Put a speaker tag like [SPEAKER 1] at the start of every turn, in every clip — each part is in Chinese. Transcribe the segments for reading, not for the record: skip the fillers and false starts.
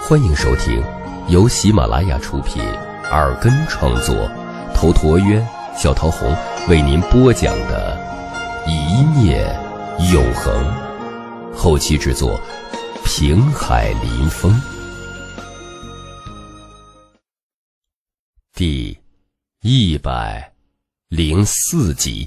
[SPEAKER 1] 欢迎收听由喜马拉雅出品，耳根创作，头陀渊、小桃红为您播讲的《一念永恒》，后期制作平海林风。第104集。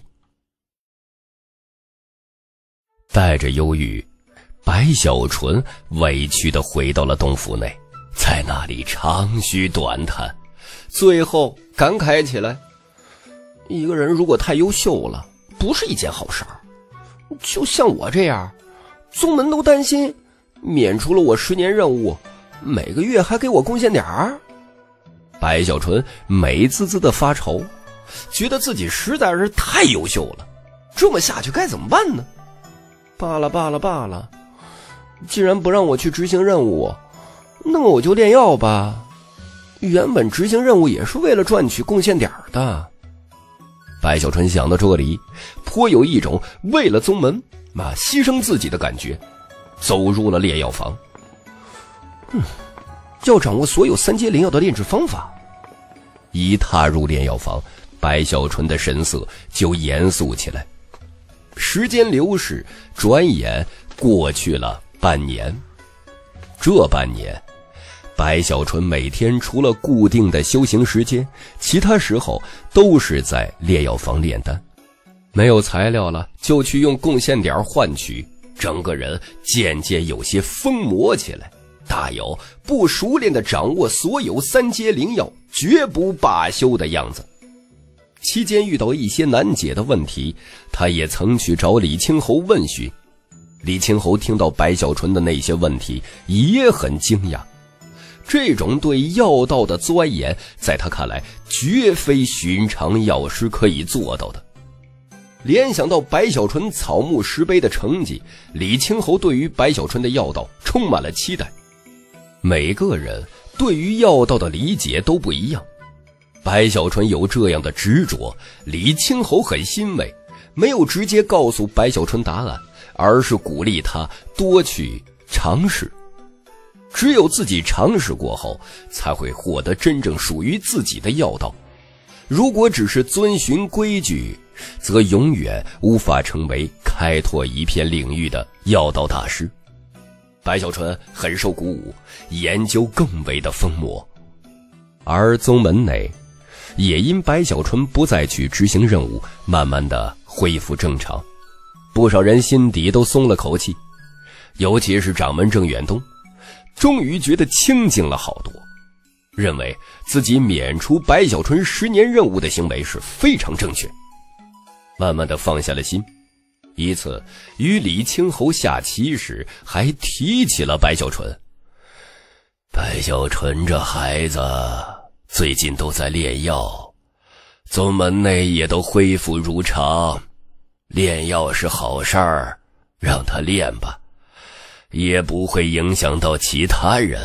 [SPEAKER 1] 带着忧郁，白小纯委屈地回到了洞府内，在那里长吁短叹，最后感慨起来：一个人如果太优秀了，不是一件好事儿。就像我这样，宗门都担心，免除了我10年任务，每个月还给我贡献点儿。白小纯美滋滋地发愁，觉得自己实在是太优秀了，这么下去该怎么办呢？罢了，既然不让我去执行任务，那么我就炼药吧。原本执行任务也是为了赚取贡献点的。白小纯想到这里，颇有一种为了宗门牺牲自己的感觉，走入了炼药房。要掌握所有3阶灵药的炼制方法。一踏入炼药房，白小纯的神色就严肃起来。时间流逝，转眼过去了半年。这半年，白小纯每天除了固定的修行时间，其他时候都是在炼药房炼丹。没有材料了，就去用贡献点换取，整个人渐渐有些疯魔起来，大有不熟练地掌握所有3阶灵药，绝不罢休的样子。期间遇到一些难解的问题，他也曾去找李清侯问询。李清侯听到白小纯的那些问题也很惊讶，这种对药道的钻研在他看来绝非寻常药师可以做到的。联想到白小纯草木石碑的成绩，李清侯对于白小纯的药道充满了期待。每个人对于药道的理解都不一样，白小纯有这样的执着，李清侯很欣慰，没有直接告诉白小纯答案，而是鼓励他多去尝试。只有自己尝试过后，才会获得真正属于自己的药道。如果只是遵循规矩，则永远无法成为开拓一片领域的药道大师。白小纯很受鼓舞，研究更为的疯魔。而宗门内也因白小纯不再去执行任务，慢慢的恢复正常，不少人心底都松了口气，尤其是掌门郑远东，终于觉得清静了好多，认为自己免除白小纯10年任务的行为是非常正确，慢慢的放下了心。一次与李清侯下棋时，还提起了白小纯。白小纯这孩子最近都在炼药，宗门内也都恢复如常，炼药是好事儿，让他练吧，也不会影响到其他人。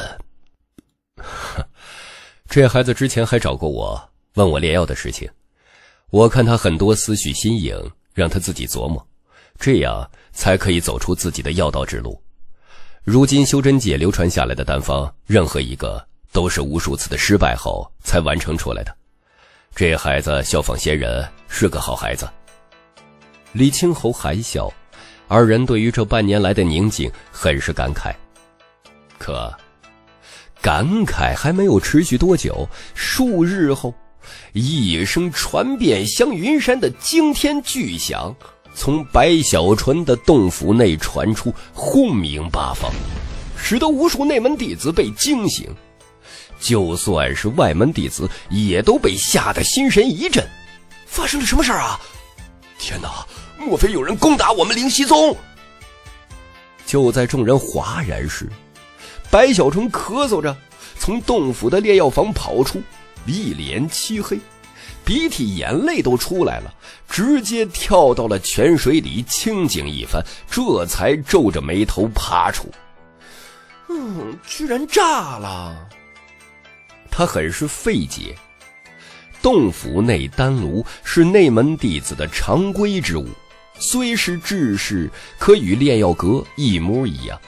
[SPEAKER 1] 这孩子之前还找过我，问我炼药的事情，我看他很多思绪新颖，让他自己琢磨，这样才可以走出自己的药道之路。如今修真界流传下来的丹方，任何一个都是无数次的失败后才完成出来的。这孩子效仿先人，是个好孩子。李清侯含笑，二人对于这半年来的宁静很是感慨。可感慨还没有持续多久，数日后，一声传遍香云山的惊天巨响从白小纯的洞府内传出，轰鸣八方，使得无数内门弟子被惊醒。就算是外门弟子也都被吓得心神一震。发生了什么事啊？天哪，莫非有人攻打我们灵犀宗？就在众人哗然时，白小纯咳嗽着从洞府的炼药房跑出，一脸漆黑，鼻涕眼泪都出来了，直接跳到了泉水里清静一番，这才皱着眉头爬出。居然炸了！他很是费解。洞府内丹炉是内门弟子的常规之物，虽是制式，可与炼药阁一模一样，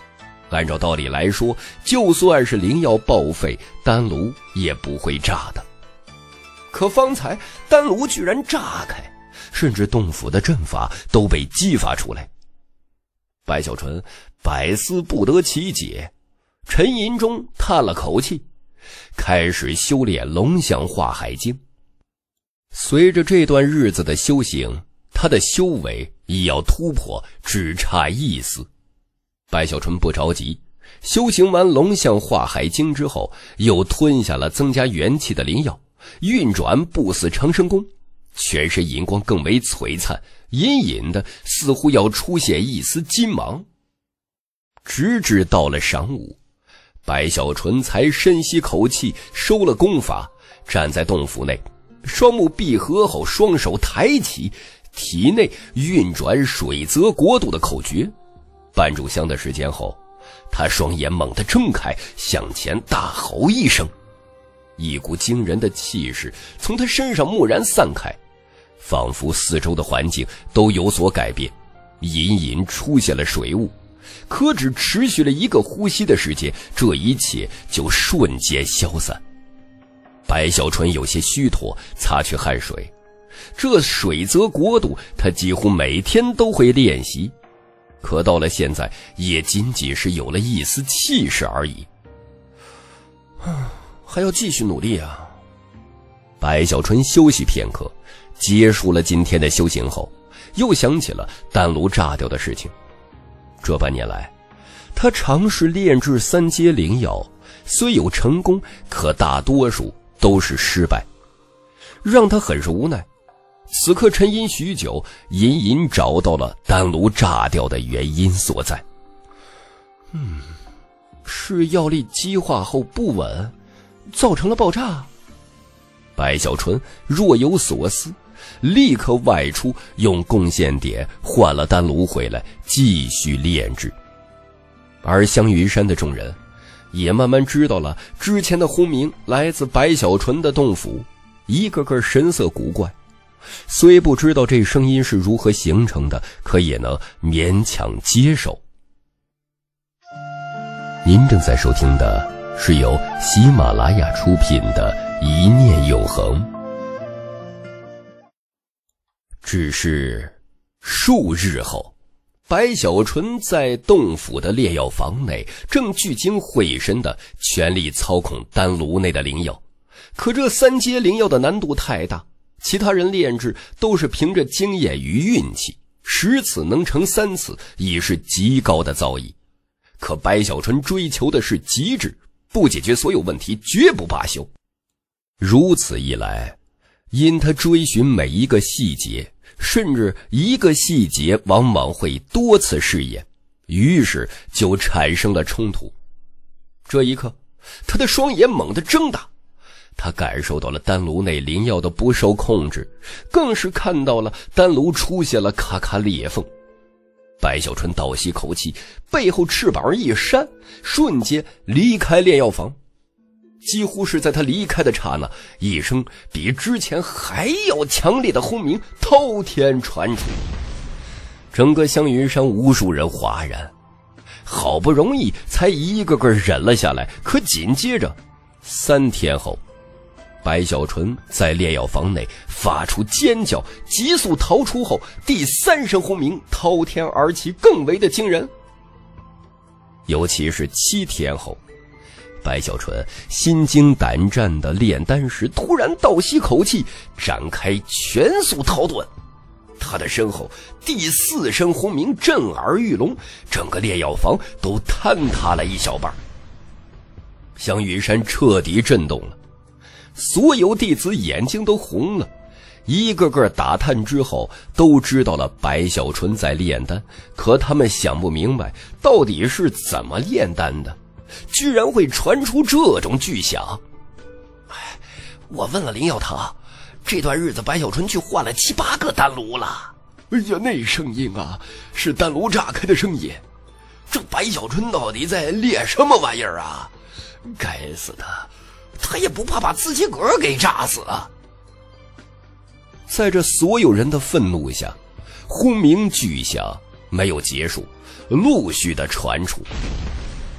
[SPEAKER 1] 按照道理来说，就算是灵药报废，丹炉也不会炸的。可方才丹炉居然炸开，甚至洞府的阵法都被激发出来。白小纯百思不得其解，沉吟中叹了口气，开始修炼龙象化海经。随着这段日子的修行，他的修为亦要突破，只差一丝。白小纯不着急，修行完龙象化海经之后，又吞下了增加元气的灵药，运转不死长生功，全身银光更为璀璨，隐隐的似乎要出现一丝金芒。直至到了晌午，白小纯才深吸口气，收了功法，站在洞府内，双目闭合后，双手抬起，体内运转水泽国度的口诀。半炷香的时间后，他双眼猛地睁开，向前大吼一声，一股惊人的气势从他身上蓦然散开，仿佛四周的环境都有所改变，隐隐出现了水雾。可只持续了一个呼吸的时间，这一切就瞬间消散。白小纯有些虚脱，擦去汗水。这水泽国度他几乎每天都会练习，可到了现在也仅仅是有了一丝气势而已。还要继续努力啊。白小纯休息片刻，结束了今天的修行后，又想起了丹炉炸掉的事情。这半年来，他尝试炼制3阶灵药，虽有成功，可大多数都是失败，让他很是无奈。此刻沉吟许久，隐隐找到了丹炉炸掉的原因所在。是药力激化后不稳，造成了爆炸。白小纯若有所思，立刻外出用贡献点换了丹炉回来，继续炼制。而香云山的众人也慢慢知道了之前的轰鸣来自白小纯的洞府，一个个神色古怪。虽不知道这声音是如何形成的，可也能勉强接受。您正在收听的是由喜马拉雅出品的《一念永恒》。只是数日后，白小纯在洞府的炼药房内正聚精会神地全力操控丹炉内的灵药。可这3阶灵药的难度太大，其他人炼制都是凭着经验与运气，10次能成3次已是极高的造诣。可白小纯追求的是极致，不解决所有问题绝不罢休。如此一来，因他追寻每一个细节，甚至一个细节往往会多次试验，于是就产生了冲突。这一刻，他的双眼猛地睁大，他感受到了丹炉内灵药的不受控制，更是看到了丹炉出现了咔咔裂缝。白小纯倒吸口气，背后翅膀一扇，瞬间离开炼药房。几乎是在他离开的刹那，一声比之前还要强烈的轰鸣滔天传出，整个香云山无数人哗然，好不容易才一个个忍了下来。可紧接着3天后，白小纯在炼药房内发出尖叫，急速逃出后，第3声轰鸣滔天而起，更为的惊人。尤其是7天后，白小纯心惊胆战的炼丹时，突然倒吸口气，展开全速逃遁。他的身后第4声轰鸣震耳欲聋，整个炼药房都坍塌了一小半。香云山彻底震动了，所有弟子眼睛都红了，一个个打探之后都知道了白小纯在炼丹，可他们想不明白到底是怎么炼丹的，居然会传出这种巨响。我问了灵药堂，这段日子白小纯去换了7、8个丹炉了。哎呀，那声音啊，是丹炉炸开的声音。这白小纯到底在炼什么玩意儿啊？该死的，他也不怕把自己个儿给炸死啊！在这所有人的愤怒下，轰鸣巨响没有结束，陆续的传出。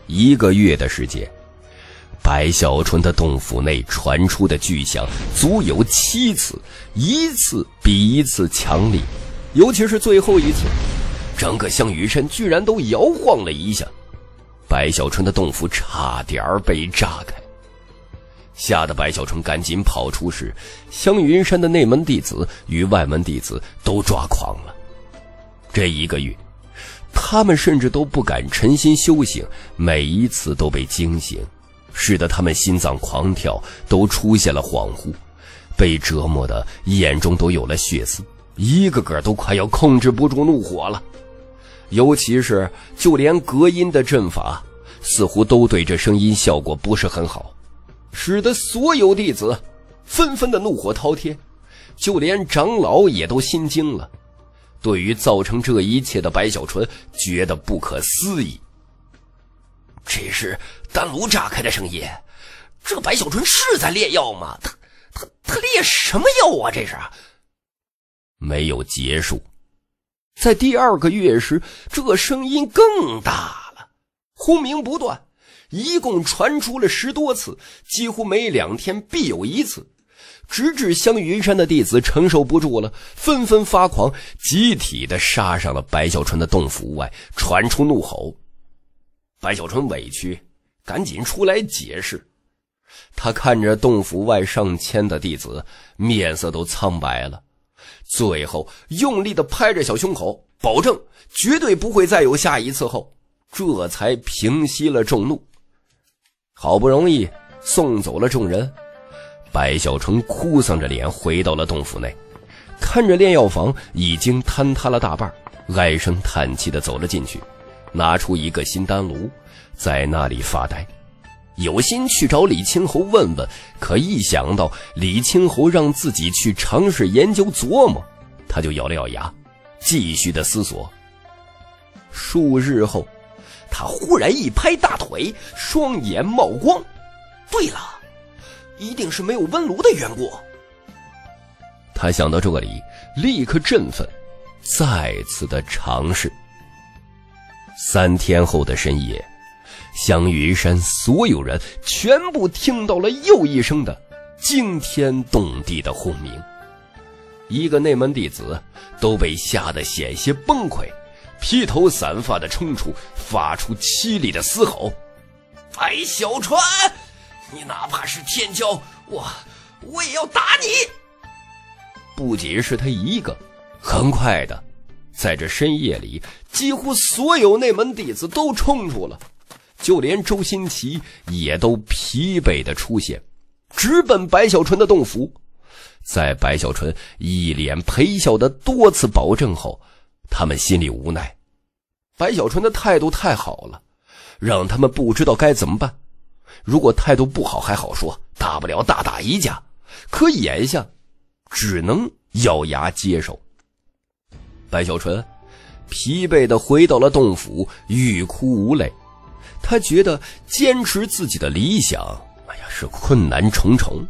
[SPEAKER 1] 1个月的时间，白小纯的洞府内传出的巨响足有7次，一次比一次强烈，尤其是最后一次，整个香云山居然都摇晃了一下，白小纯的洞府差点被炸开。吓得白小纯赶紧跑出时，香云山的内门弟子与外门弟子都抓狂了。这1个月，他们甚至都不敢沉心修行，每一次都被惊醒，使得他们心脏狂跳，都出现了恍惚，被折磨的眼中都有了血丝，一个个都快要控制不住怒火了。尤其是就连隔音的阵法似乎都对这声音效果不是很好，使得所有弟子纷纷的怒火滔天，就连长老也都心惊了。对于造成这一切的白小纯觉得不可思议。这是丹炉炸开的声音，这白小纯是在炼药吗？他炼什么药啊？这是没有结束，在第2个月时，这声音更大了，轰鸣不断，一共传出了10多次，几乎每2天必有一次，直至香云山的弟子承受不住了，纷纷发狂，集体的杀上了白小纯的洞府外，传出怒吼。白小纯委屈，赶紧出来解释。他看着洞府外上千的弟子，面色都苍白了，最后用力地拍着小胸口，保证绝对不会再有下一次后，这才平息了众怒。好不容易送走了众人，白小纯哭丧着脸回到了洞府内，看着炼药房已经坍塌了大半，唉声叹气地走了进去，拿出一个新丹炉，在那里发呆。有心去找李清侯问问，可一想到李清侯让自己去尝试研究琢磨，他就咬了咬牙，继续的思索。数日后，他忽然一拍大腿，双眼冒光。对了，一定是没有温炉的缘故。他想到这里，立刻振奋，再次的尝试。3天后的深夜，香云山所有人全部听到了又一声的惊天动地的轰鸣，一个内门弟子都被吓得险些崩溃，披头散发的冲出，发出凄厉的嘶吼：白小川，你哪怕是天骄，我也要打你！不仅是他一个，很快的，在这深夜里，几乎所有内门弟子都冲出了，就连周新奇也都疲惫的出现，直奔白小纯的洞府。在白小纯一脸陪笑的多次保证后，他们心里无奈，白小纯的态度太好了，让他们不知道该怎么办。如果态度不好还好说，大不了大打一架，可眼下只能咬牙接受。白小纯疲惫地回到了洞府，欲哭无泪。他觉得坚持自己的理想，是困难重重。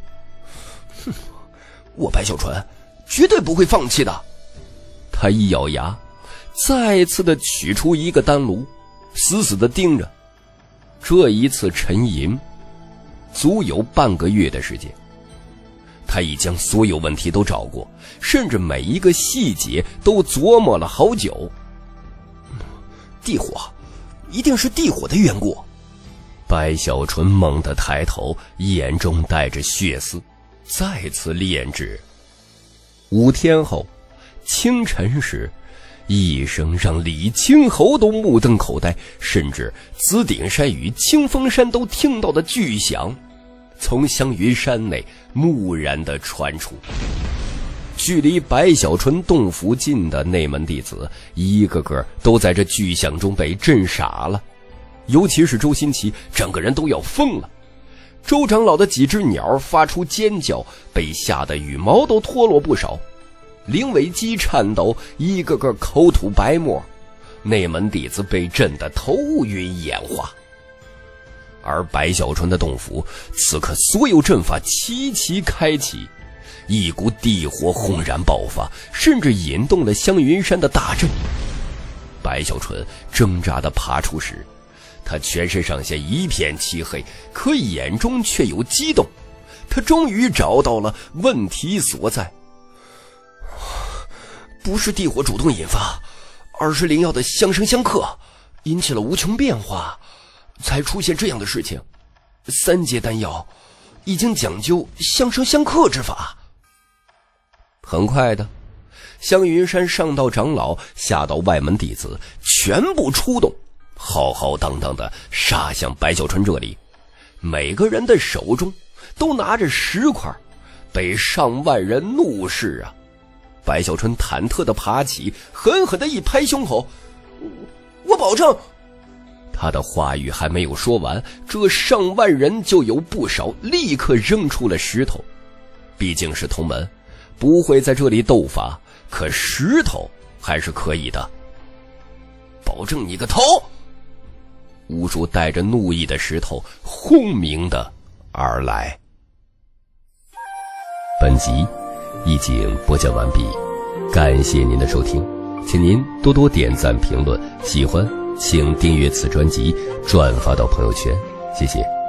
[SPEAKER 1] 我白小纯绝对不会放弃的。他一咬牙，再次的取出一个丹炉，死死的盯着。这一次沉吟足有半个月的时间，他已将所有问题都找过，甚至每一个细节都琢磨了好久。地火，一定是地火的缘故。白小纯猛地抬头，眼中带着血丝，再次炼制。5天后，清晨时，一声让李清侯都目瞪口呆，甚至紫顶山与清风山都听到的巨响，从香云山内蓦然地传出。距离白小纯洞府近的内门弟子，一个个都在这巨响中被震傻了，尤其是周新奇，整个人都要疯了。周长老的几只鸟发出尖叫，被吓得羽毛都脱落不少。灵尾鸡颤抖，一个个口吐白沫，内门弟子被震得头晕眼花。而白小纯的洞府此刻所有阵法齐齐开启，一股地火轰然爆发，甚至引动了香云山的大阵。白小纯挣扎地爬出时， 他全身上下一片漆黑，可眼中却有激动。他终于找到了问题所在。不是地火主动引发，而是灵药的相生相克，引起了无穷变化，才出现这样的事情。3阶丹药已经讲究相生相克之法。很快的，香云山上道长老、下道外门弟子全部出动，浩浩荡荡的杀向白小春这里。每个人的手中都拿着石块，被上万人怒视啊！白小春忐忑地爬起，狠狠地一拍胸口：“我保证！”他的话语还没有说完，这上万人就有不少立刻扔出了石头。毕竟是同门，不会在这里斗法，可石头还是可以的。保证你个头！无数带着怒意的石头轰鸣的而来。本集已经播讲完毕，感谢您的收听，请您多多点赞评论，喜欢请订阅此专辑，转发到朋友圈，谢谢。